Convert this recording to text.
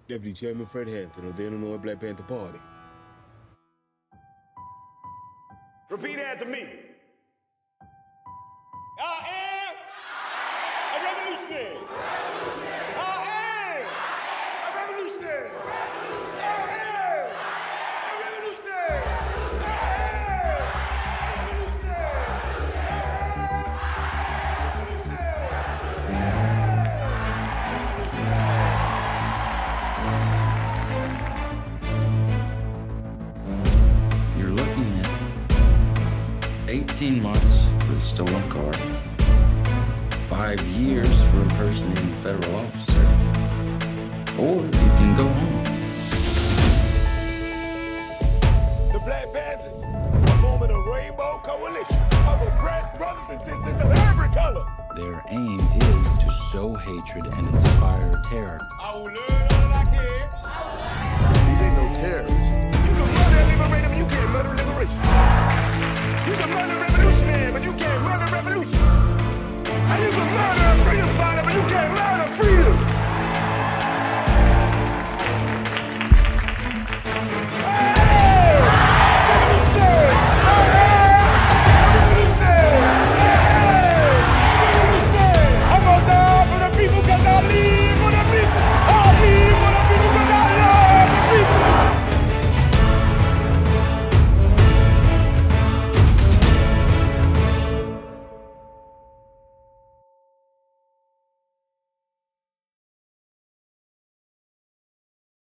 Deputy Chairman Fred Hampton of the Illinois Black Panther Party. Repeat after me. I am a revolutionary. I am a revolutionary. I am a revolutionary. I am a revolutionary. You're looking at 18 months for the stolen car, 5 years for impersonating a federal officer, or you can go home. The Black Panthers are forming a rainbow coalition of oppressed brothers and sisters of every color. Their aim is to sow hatred and inspire terror. I will learn all I can. These ain't no terrorists.